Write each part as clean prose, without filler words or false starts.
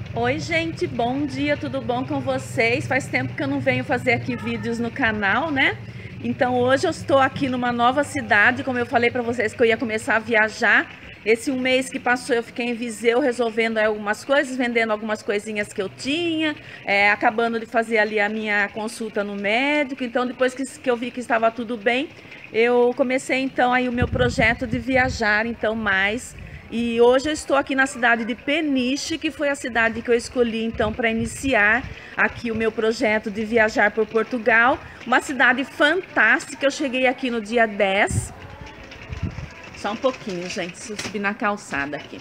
Oi gente, bom dia, tudo bom com vocês? Faz tempo que eu não venho fazer aqui vídeos no canal, né? Então hoje eu estou aqui numa nova cidade, como eu falei para vocês que eu ia começar a viajar. Esse um mês que passou eu fiquei em Viseu resolvendo algumas coisas, vendendo algumas coisinhas que eu tinha, acabando de fazer ali a minha consulta no médico. Então depois que eu vi que estava tudo bem, eu comecei então aí o meu projeto de viajar então mais. E hoje eu estou aqui na cidade de Peniche, que foi a cidade que eu escolhi então para iniciar aqui o meu projeto de viajar por Portugal. Uma cidade fantástica, eu cheguei aqui no dia 10. Só um pouquinho, gente, se eu subir na calçada aqui.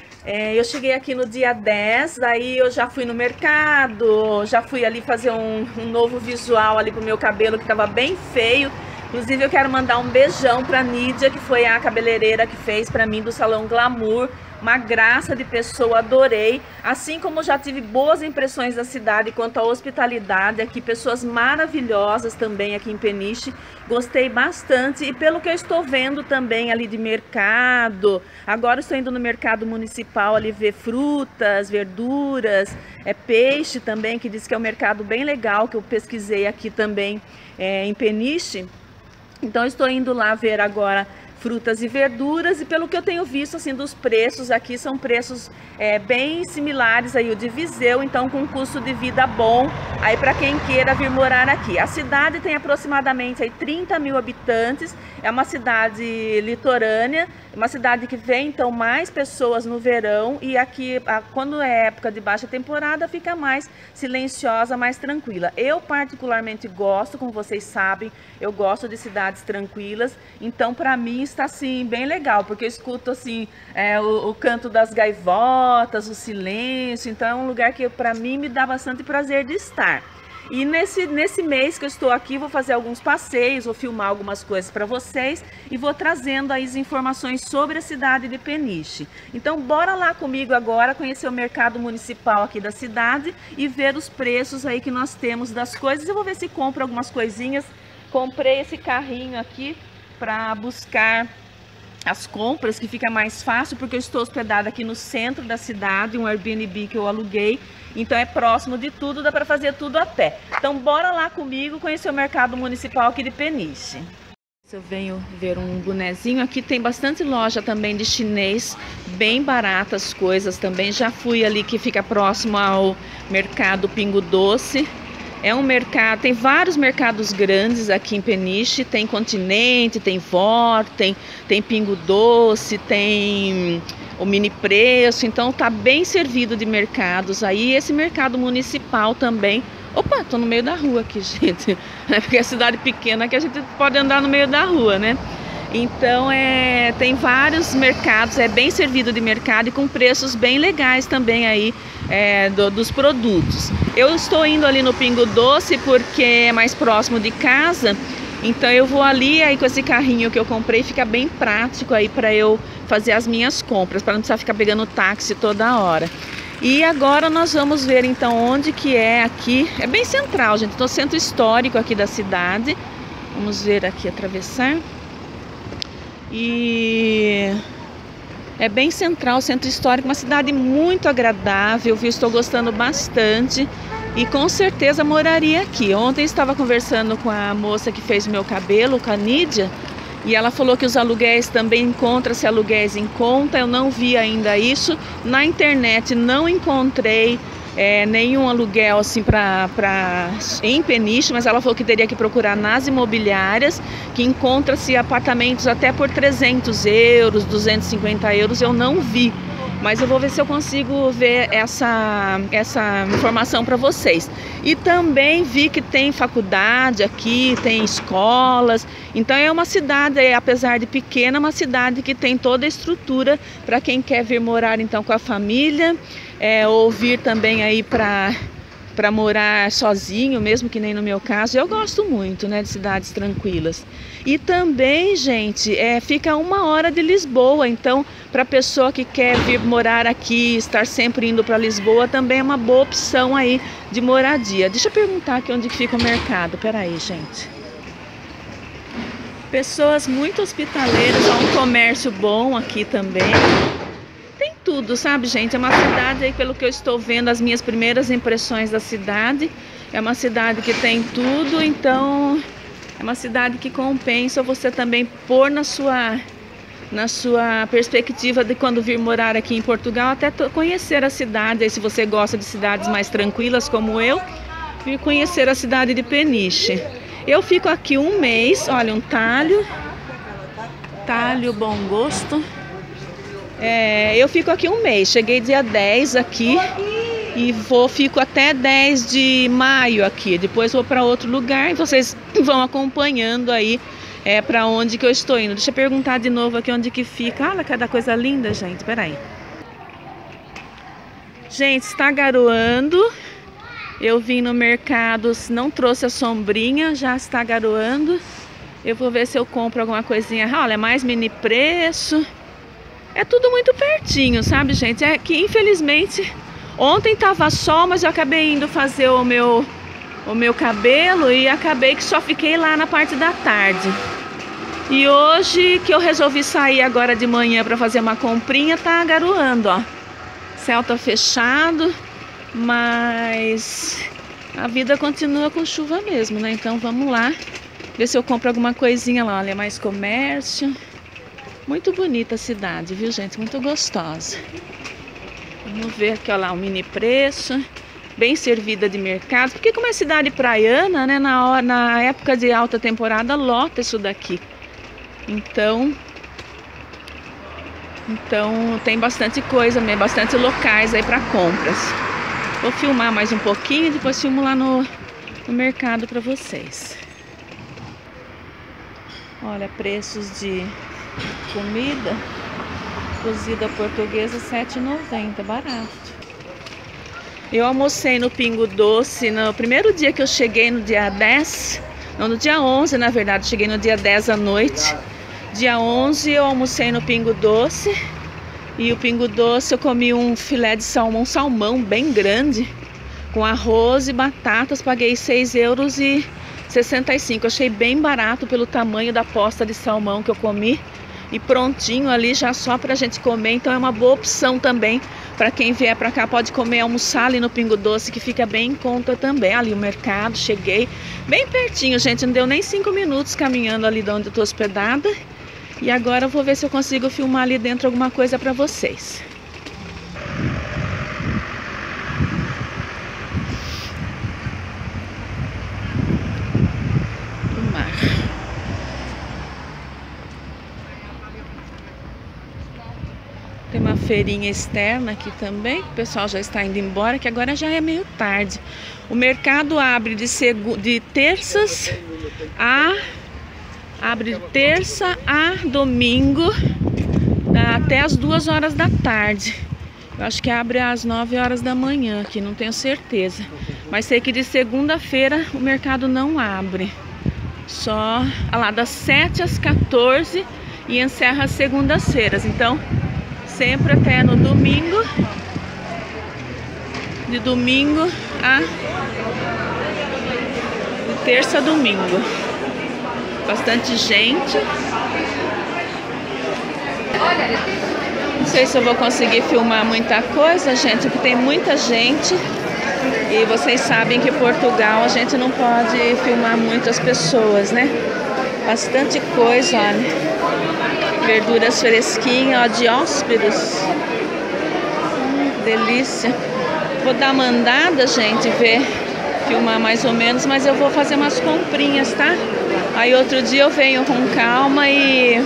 Eu cheguei aqui no dia 10, daí eu já fui no mercado, já fui ali fazer um novo visual ali pro meu cabelo que estava bem feio. Inclusive eu quero mandar um beijão pra Nídia, que foi a cabeleireira que fez pra mim do Salão Glamour. Uma graça de pessoa, adorei. Assim como já tive boas impressões da cidade quanto à hospitalidade aqui, pessoas maravilhosas também aqui em Peniche. Gostei bastante e pelo que eu estou vendo também ali de mercado. Agora estou indo no mercado municipal ali ver frutas, verduras, peixe também, que diz que é um mercado bem legal, que eu pesquisei aqui também em Peniche. Então estou indo lá ver agora frutas e verduras e pelo que eu tenho visto assim dos preços aqui são preços bem similares aí o de Viseu, então com um custo de vida bom aí para quem queira vir morar aqui. A cidade tem aproximadamente aí 30 mil habitantes, é uma cidade litorânea, uma cidade que vem então mais pessoas no verão e aqui quando é época de baixa temporada fica mais silenciosa, mais tranquila. Eu particularmente gosto, como vocês sabem, eu gosto de cidades tranquilas, então para mim está assim bem legal, porque eu escuto assim o canto das gaivotas, o silêncio, então é um lugar que para mim me dá bastante prazer de estar. E nesse mês que eu estou aqui, vou fazer alguns passeios, vou filmar algumas coisas para vocês e vou trazendo aí as informações sobre a cidade de Peniche. Então bora lá comigo agora conhecer o mercado municipal aqui da cidade e ver os preços aí que nós temos das coisas. Eu vou ver se compro algumas coisinhas. Comprei esse carrinho aqui para buscar as compras, que fica mais fácil, porque eu estou hospedada aqui no centro da cidade, um Airbnb que eu aluguei, então é próximo de tudo, dá para fazer tudo a pé. Então bora lá comigo conhecer o mercado municipal aqui de Peniche. Eu venho ver um bonezinho, aqui tem bastante loja também de chinês, bem baratas coisas também, já fui ali que fica próximo ao mercado Pingo Doce. É um mercado, tem vários mercados grandes aqui em Peniche, tem Continente, tem Vorten, tem Pingo Doce, tem o Mini Preço, então tá bem servido de mercados aí. Esse mercado municipal também. Opa, tô no meio da rua aqui, gente, porque é cidade pequena que a gente pode andar no meio da rua, né? Então tem vários mercados, é bem servido de mercado e com preços bem legais também aí dos produtos. Eu estou indo ali no Pingo Doce porque é mais próximo de casa, então eu vou ali aí com esse carrinho que eu comprei, fica bem prático aí para eu fazer as minhas compras, para não precisar ficar pegando táxi toda hora. E agora nós vamos ver então onde que é aqui, é bem central, gente, no centro histórico aqui da cidade. Vamos ver aqui, atravessar. E é bem central, centro histórico, uma cidade muito agradável, viu? Estou gostando bastante e com certeza moraria aqui. Ontem estava conversando com a moça que fez o meu cabelo, com a Nídia, e ela falou que os aluguéis também encontram-se aluguéis em conta. Eu não vi ainda isso na internet, não encontrei nenhum aluguel assim em Peniche, mas ela falou que teria que procurar nas imobiliárias, que encontra-se apartamentos até por 300 euros, 250 euros, eu não vi. Mas eu vou ver se eu consigo ver essa informação para vocês. E também vi que tem faculdade aqui, tem escolas. Então é uma cidade, apesar de pequena, uma cidade que tem toda a estrutura para quem quer vir morar então com a família, ou vir também aí para morar sozinho, mesmo que nem no meu caso. Eu gosto muito, né, de cidades tranquilas. E também, gente, fica 1 hora de Lisboa, então para a pessoa que quer vir morar aqui, estar sempre indo para Lisboa, também é uma boa opção aí de moradia. Deixa eu perguntar aqui onde fica o mercado, peraí, gente. Pessoas muito hospitaleiras, há um comércio bom aqui também. tudo, sabe, gente? É uma cidade aí, pelo que eu estou vendo, as minhas primeiras impressões da cidade. É uma cidade que tem tudo, então é uma cidade que compensa você também pôr na sua perspectiva de quando vir morar aqui em Portugal, até conhecer a cidade. Aí, se você gosta de cidades mais tranquilas como eu, vir conhecer a cidade de Peniche. Eu fico aqui um mês, olha, um talho bom gosto. Eu fico aqui um mês, cheguei dia 10 aqui e fico até 10 de maio aqui. Depois vou para outro lugar e vocês vão acompanhando aí para onde que eu estou indo. Deixa eu perguntar de novo aqui onde que fica. Olha cada coisa linda, gente, peraí. Gente, está garoando. Eu vim no mercado, não trouxe a sombrinha, já está garoando. Eu vou ver se eu compro alguma coisinha. Olha, é mais mini preço. É tudo muito pertinho, sabe, gente? É que, infelizmente, ontem tava sol, mas eu acabei indo fazer o meu cabelo e acabei que só fiquei lá na parte da tarde. E hoje que eu resolvi sair agora de manhã para fazer uma comprinha, tá garoando, ó. Céu tá fechado, mas a vida continua com chuva mesmo, né? Então vamos lá, ver se eu compro alguma coisinha lá. Olha, mais comércio. Muito bonita a cidade, viu, gente? Muito gostosa. Vamos ver aqui, ó lá, um mini preço. Bem servida de mercado. Porque como é cidade praiana, né? Na época de alta temporada, lota isso daqui. Então tem bastante coisa mesmo, bastante locais aí para compras. Vou filmar mais um pouquinho e depois filmo lá no mercado para vocês. Olha, preços de comida, cozida portuguesa, R$7,90, barato. Eu almocei no Pingo Doce no primeiro dia que eu cheguei, no dia 10, não, no dia 11, na verdade, cheguei no dia 10 à noite. Dia 11 eu almocei no Pingo Doce, e o Pingo Doce eu comi um filé de salmão bem grande, com arroz e batatas, paguei R$6,65. Achei bem barato pelo tamanho da posta de salmão que eu comi. E prontinho ali já só pra gente comer, então é uma boa opção também para quem vier pra cá, pode comer, almoçar ali no Pingo Doce, que fica bem em conta também. Ali o mercado, cheguei bem pertinho, gente, não deu nem 5 minutos caminhando ali de onde eu tô hospedada. E agora eu vou ver se eu consigo filmar ali dentro alguma coisa pra vocês. Tem uma feirinha externa aqui também, o pessoal já está indo embora, que agora já é meio tarde. O mercado abre de terça a domingo, até as 2 horas da tarde. Eu acho que abre às 9 horas da manhã aqui, não tenho certeza. Mas sei que de segunda-feira o mercado não abre. Só lá das 7 às 14 e encerra às segundas-feiras. Então, sempre até no domingo, de domingo a terça a domingo. Bastante gente. Não sei se eu vou conseguir filmar muita coisa, gente, porque tem muita gente. E vocês sabem que em Portugal a gente não pode filmar muitas pessoas, né? Bastante coisa, olha. Verduras fresquinhas, ó, de hóspedes. Delícia. Vou dar uma andada, gente, filmar mais ou menos, mas eu vou fazer umas comprinhas, tá? Aí outro dia eu venho com calma e...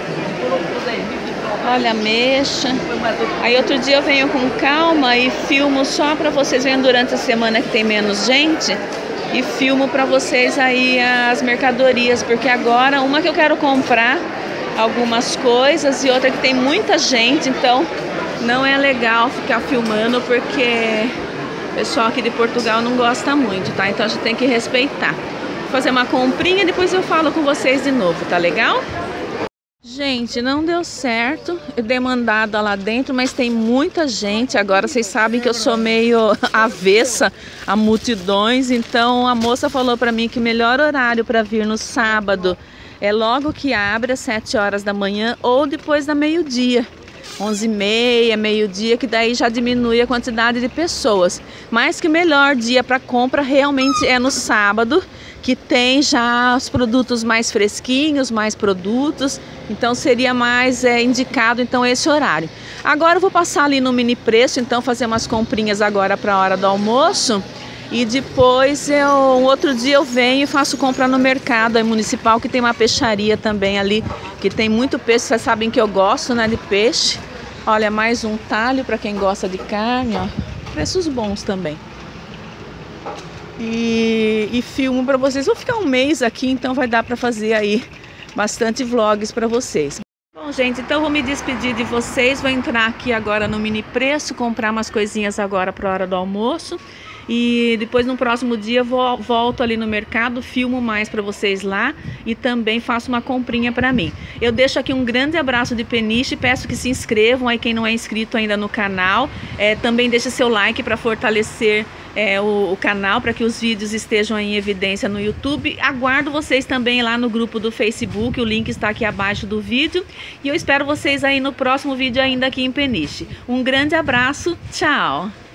Olha, ameixa. Aí outro dia eu venho com calma e filmo só pra vocês verem durante a semana que tem menos gente. E filmo pra vocês aí as mercadorias, porque agora uma que eu quero comprar algumas coisas e outra que tem muita gente, então não é legal ficar filmando, porque o pessoal aqui de Portugal não gosta muito, tá? Então a gente tem que respeitar. Vou fazer uma comprinha e depois eu falo com vocês de novo, tá legal? Gente, não deu certo, eu dei uma andada lá dentro, mas tem muita gente. Agora vocês sabem que eu sou meio avessa a multidões, então a moça falou pra mim que o melhor horário para vir no sábado é logo que abre às 7 horas da manhã ou depois da meio-dia. 11h30, meio-dia, que daí já diminui a quantidade de pessoas. Mas que o melhor dia para compra realmente é no sábado, que tem já os produtos mais fresquinhos, mais produtos, então seria mais indicado então esse horário. Agora eu vou passar ali no Mini Preço, então fazer umas comprinhas agora para a hora do almoço. E depois, um outro dia eu venho e faço compra no mercado municipal, que tem uma peixaria também ali, que tem muito peixe. Vocês sabem que eu gosto, né, de peixe. Olha, mais um talho para quem gosta de carne, ó. Preços bons também. E filmo para vocês. Vou ficar um mês aqui, então vai dar para fazer aí bastante vlogs para vocês. Bom, gente, então vou me despedir de vocês. Vou entrar aqui agora no Mini Preço, comprar umas coisinhas agora para a hora do almoço. E depois no próximo dia volto ali no mercado, filmo mais para vocês lá e também faço uma comprinha para mim. Eu deixo aqui um grande abraço de Peniche, peço que se inscrevam aí quem não é inscrito ainda no canal. Também deixe seu like para fortalecer o canal, para que os vídeos estejam em evidência no YouTube. Aguardo vocês também lá no grupo do Facebook, o link está aqui abaixo do vídeo. E eu espero vocês aí no próximo vídeo ainda aqui em Peniche. Um grande abraço, tchau!